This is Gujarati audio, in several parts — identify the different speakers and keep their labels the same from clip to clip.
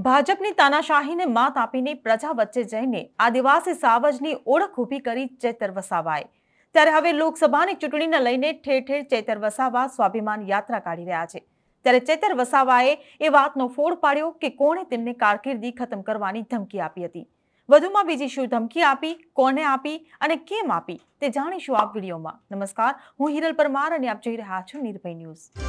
Speaker 1: ભાજપની તાનાશાહીને માત આપીને પ્રજા વચ્ચે જઈને આદિવાસી સાવજની ઓળખ ઊભી કરી ચેતર વસાવાએ ત્યારે હવે લોકસભાની ચૂંટણીને લઈને ઠેર ઠેર ચેતર વસાવા સ્વાભિમાન યાત્રા કાઢી રહ્યા છે। ત્યારે ચેતર વસાવાએ એ વાતનો ફોડ પાડ્યો કે કોણે તેમને કારકિર્દી ખતમ કરવાની ધમકી આપી હતી। વધુમાં બીજી શું ધમકી આપી, કોને આપી અને કેમ આપી તે જાણીશું આ વિડીયોમાં। નમસ્કાર, હું હિરલ પરમાર અને આપ જોઈ રહ્યા છો નિર્ભય ન્યૂઝ।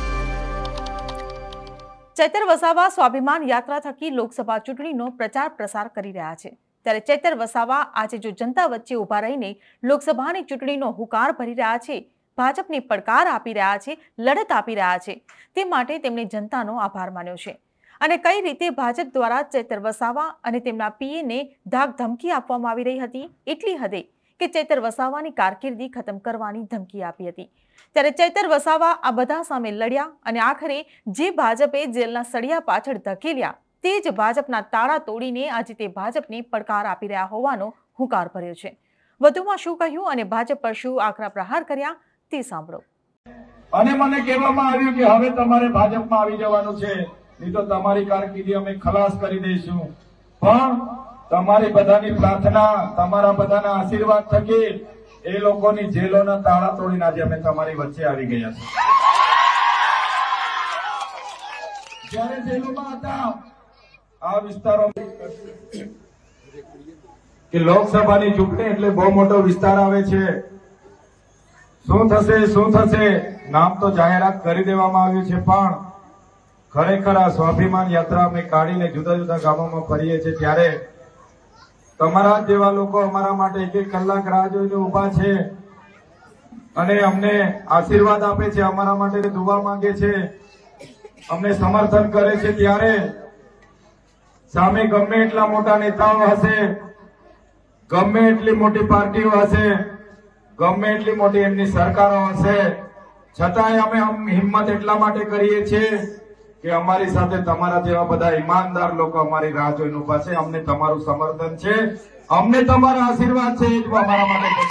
Speaker 1: ચેતર વસાવા સ્વાભિમાન યાત્રા થકી લોકસભા ચૂંટણીનો પ્રચાર પ્રસાર કરી રહ્યા છે। ત્યારે ચેતર વસાવા આજે જો જનતા વચ્ચે ઊભા રહીને લોકસભાની ચૂંટણીનો હુંકાર ભરી રહ્યા છે, ભાજપને પડકાર આપી રહ્યા છે, લડત આપી રહ્યા છે, તે માટે તેમણે જનતાનો આભાર માન્યો છે। અને કઈ રીતે ભાજપ દ્વારા ચેતર વસાવા અને તેમના પીએને ધાક ધમકી આપવામાં આવી રહી હતી, એટલી હદે કે ચેતર વસાવાની કારકિર્દી ખતમ કરવાની ધમકી આપી હતી। ત્યારે ચેતર વસાવા આ બધા સામે લડ્યા અને આખરે જે ભાજપે જેલના સળિયા પાછળ ધકેલ્યા તે જ ભાજપના તાળા તોડીને આજે તે ભાજપને પડકાર આપી રહ્યા હોવાનો હુંકાર ભર્યો છે। વધુમાં શું કહ્યું અને ભાજપ પર શું આકરા પ્રહાર કર્યા તે સાંભળો।
Speaker 2: અને મને કહેવામાં આવ્યું કે હવે તમારે ભાજપમાં આવી જવાનું છે, નહીં તો તમારી કારકિર્દી અમે ખલાસ કરી દઈશું। પણ તમારી બધાની પ્રાર્થના, તમારા બધાના આશીર્વાદ થકી એ લોકોની જેલોના તાળા તોડીને આજે અમે તમારી વચ્ચે આવી ગયા છે। જ્યારે જેલોમાં હતા આ વિસ્તારો કે લોકસભાની ચૂંટણી એટલે બહુ મોટો વિસ્તાર આવે છે, શું થશે નામ તો જાહેરાત કરી દેવામાં આવ્યું છે, પણ ખરેખર આ સ્વાભિમાન યાત્રા અમે કાઢીને જુદા જુદા ગામોમાં ફરીએ છીએ ત્યારે તમારા જેવા લોકો અમારા માટે એક એક કલાક રાહ જોઈને ઉભા છે અને અમને આશીર્વાદ આપે છે, અમારા માટે દુઆ માંગે છે, અમને સમર્થન કરે છે। ત્યારે સામે ગમે એટલા મોટા નેતાઓ હશે, ગમે એટલી મોટી પાર્ટીઓ હશે, ગમે એટલી મોટી એમની સરકારો હશે, છતાંય અમે હિંમત એટલા માટે કરીએ છીએ કે અમારી સાથે તમારા જેવા બધા ઈમાનદાર લોકો અમારી રાહ જોઈને ઉભા છે। અમને તમારું સમર્થન છે, અમને તમારા આશીર્વાદ છે, એ જ અમારા માટે।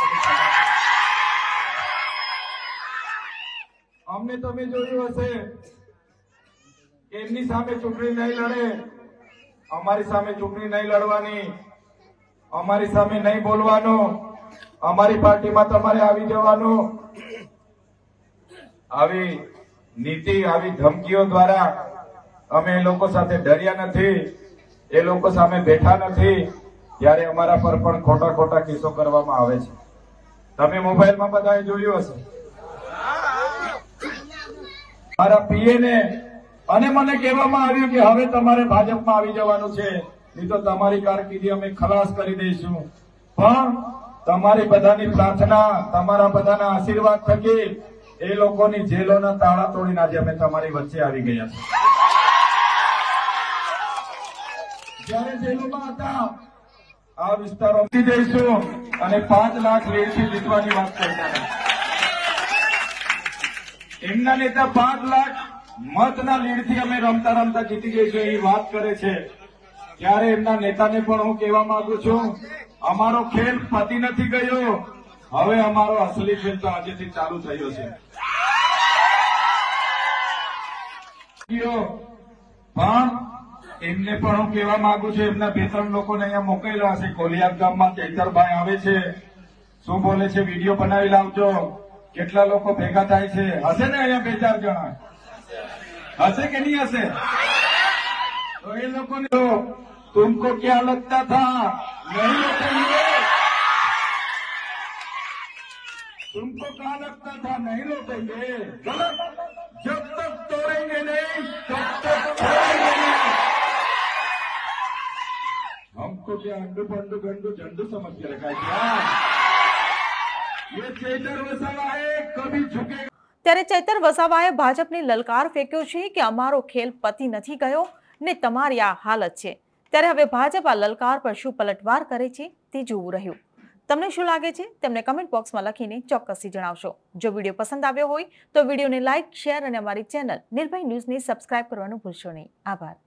Speaker 2: અમને તમે જોયું હશે કે એમની સામે ચૂંટણી નહીં લડે, અમારી સામે ચૂંટણી નહીં લડવાની, અમારી સામે નહીં બોલવાનું, અમારી પાર્ટીમાં તમારે આવી જવાનું। આવી નીતિ, આવી ધમકીઓ દ્વારા અમે એ લોકો સાથે ડર્યા નથી, એ લોકો સામે બેઠા નથી, ત્યારે અમારા પર પણ ખોટા ખોટા કેસો કરવામાં આવે છે। તમે મોબાઈલમાં બધાએ જોયું હશે મારા પીએને, અને મને કહેવામાં આવ્યું કે હવે તમારે ભાજપમાં આવી જવાનું છે, નહીં તો તમારી કારકિર્દી અમે ખલાસ કરી દઈશું। પણ તમારી બધાની પ્રાર્થના, તમારા બધાના આશીર્વાદ થકી એ લોકોની જેલોના તાળા તોડીને આજે અમે તમારી વચ્ચે આવી ગયા છે। જ્યારે જેલોમાં હતા આ વિસ્તારો જઈશું અને 5 લાખ લીડથી જીતવાની વાત કરતા હતા, એમના નેતા 5 લાખ મતના લીડથી અમે રમતા રમતા જીતી જઈશું એવી વાત કરે છે। ત્યારે એમના નેતાને પણ હું કહેવા માંગુ છું, અમારો ખેલ પતી નથી ગયો, હવે અમારો અસલી ખેલ તો આજેથી ચાલુ થયો છે। પણ એમને પણ હું કહેવા માંગુ છું, એમના 2-3 લોકોને અહીંયા મોકલેલા હશે, કોલિયાર ગામમાં ચૈતરભાઈ આવે છે, શું બોલે છે, વિડીયો બનાવી લાવજો, કેટલા લોકો ભેગા થાય છે, હશે ને અહીંયા 2-4 જણા હશે કે નહીં હશે? તો એ લોકોને तुमको क्या लगता था नहीं लौटेंगे, तुमको क्या लगता था नहीं लौटेंगे, गलत, जब तक तोड़ेंगे नहीं तब तक छोड़ेंगे नहीं। हमको क्या अंडू पंडू गंडू झंडू समझ के रखा है क्या? ये चेतर वसावा है, कभी झुकेगा।
Speaker 1: ત્યારે ચેતર વસાવાએ ભાજપને લલકાર ફેંક્યો છે કે અમારો ખેલ પતી નથી ગયો ને તમારી આ હાલત છે। ત્યારે હવે ભાજપ આ લલકાર પર શું પલટવાર કરે છે તે જોવું રહ્યું। તમને શું લાગે છે તેમને કમેન્ટ બોક્સમાં લખીને ચોક્કસથી જણાવશો। જો વિડીયો પસંદ આવ્યો હોય તો વિડીયોને લાઇક, શેર અને અમારી ચેનલ નિર્ભય ન્યૂઝને સબસ્ક્રાઇબ કરવાનું ભૂલશો નહીં। આભાર।